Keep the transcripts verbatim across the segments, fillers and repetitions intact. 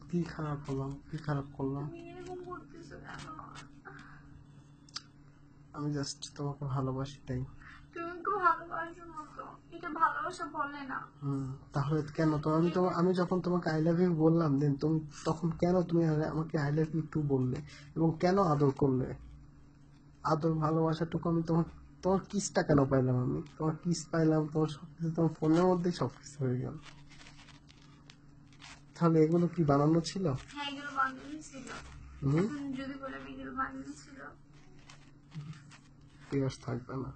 কি খারাপ হলাম, কি খারাপ করলাম? তুমি এরকম করতেছো কেন? আমি জাস্ট তোমাকে ভালোবাসি তাই। তুমি তো ভালোবাসো না তো, এটা ভালোবাসা বলে না। হুম, তাহলে কেন তো আমি তো আমি যখন তোমাকে আই লাভ ইউ বললাম দেন তুমি তখন কেন তুমি আমাকে আই লাভ ইউ টু বললে এবং কেন আদর করলে? আদর ভালোবাসাটুকু আমি তোমার তোমার কিসটা কেন পাইলাম? আমি তোমার কিস পাইলাম, তোমার সবকিছু তোমার ফোনের মধ্যেই সবকিছু হয়ে গেল। তাহলে এগুলো কি বানানো ছিল? হ্যাঁ, এগুলো বান্ধবী ছিল। হুম, এখন যদি বলে এগুলো বান্ধবী ছিল, টিয়ার্স থাকবে না।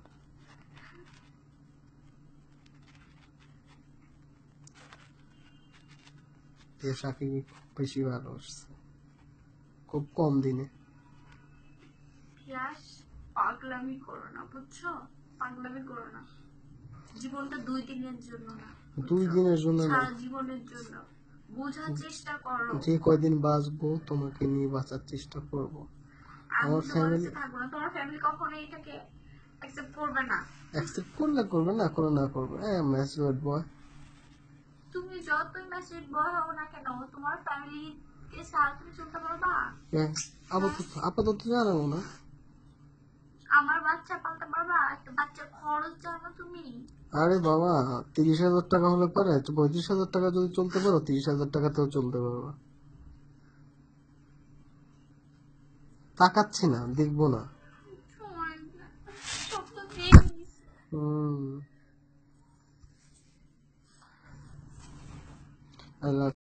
পেশাকে বেশি ভালোবাসছে খুব কম দিনে। ইয়াস, পাগলামি করো না, বুঝছো? পাগলামি করো না। জীবনটা দুই দিনের জন্য না, দুই বুঝছো? দিনের জন্য না, সারা জীবনের জন্য। বোঝার চেষ্টা করো। যে কয়দিন বাঁচবো তোমাকে নিয়ে বাঁচার চেষ্টা করব। আমি আমার তোমার ফ্যামিলি কাছে থাকবো না, তোমার ফ্যামিলি কখনো এটাকে অ্যাকসেপ্ট করবে না। অ্যাকসেপ্ট করলে করবে, না করলে না করবে। হ্যাঁ, ম্যাচিউরড বয়। তুমি যতই মেসেজ বয় হও না কেন, তোমার ফ্যামিলি কে ছাড়া তুমি চলতে পারবা? হ্যাঁ, আপাতত আপাতত জানাবো না। আমার বাচ্চা পালতে পারবা? একটা বাচ্চার খরচ জানো তুমি? আরে বাবা, তিরিশ হাজার টাকা হলে পারে, তো পঁয়ত্রিশ হাজার টাকা যদি চলতে পারো তিরিশ হাজার টাকাতেও চলতে পারবা। তাকাচ্ছি না, দেখবো না। সময় না। সব তো দিয়ে দিছি। হুম, আই লাভ